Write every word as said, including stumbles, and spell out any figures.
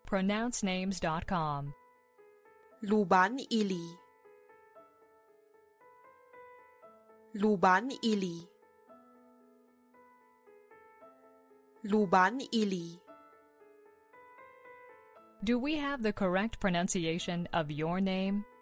pronounce names dot com. Luban Ili. Luban Ili. Luban Ili. Do we have the correct pronunciation of your name?